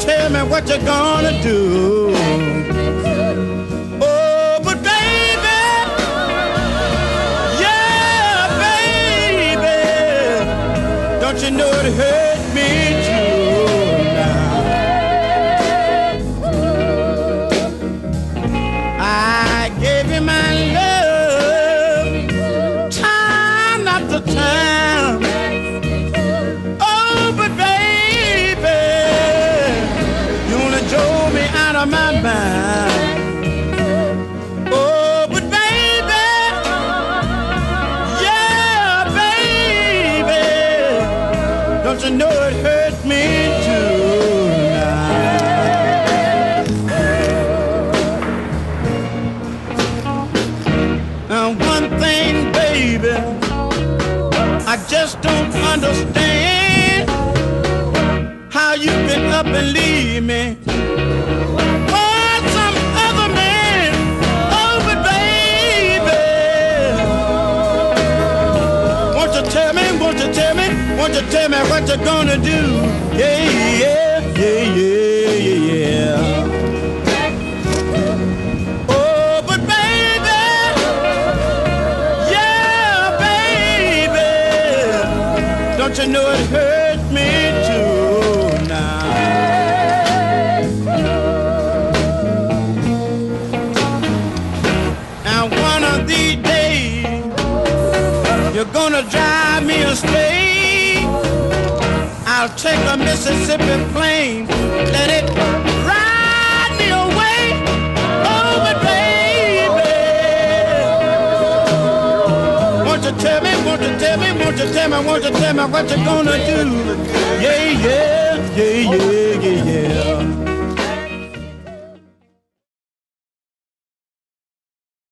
tell me what you're gonna do. Oh, but baby, yeah, baby, don't you know it hurt me too now. I gave you my love, time after time. Oh, but baby, you only drove me out of my mind. Oh, but baby, yeah, baby, don't you know it hurt me tonight? Now one thing, baby, I just don't understand how you can up and leave me for some other man. Oh, but baby, won't you tell me, won't you tell me, won't you tell me what you're gonna do? Yeah, yeah, yeah, yeah, yeah, yeah. Oh, but baby, yeah, baby, don't you know it hurt me too now? Now one of these days you're gonna drive me astray. I'll take a Mississippi plane, let it ride me away. Oh, but baby, won't you tell me, won't you tell me, won't you tell me, won't you tell me what you're gonna do? Yeah, yeah, yeah, yeah, yeah, yeah.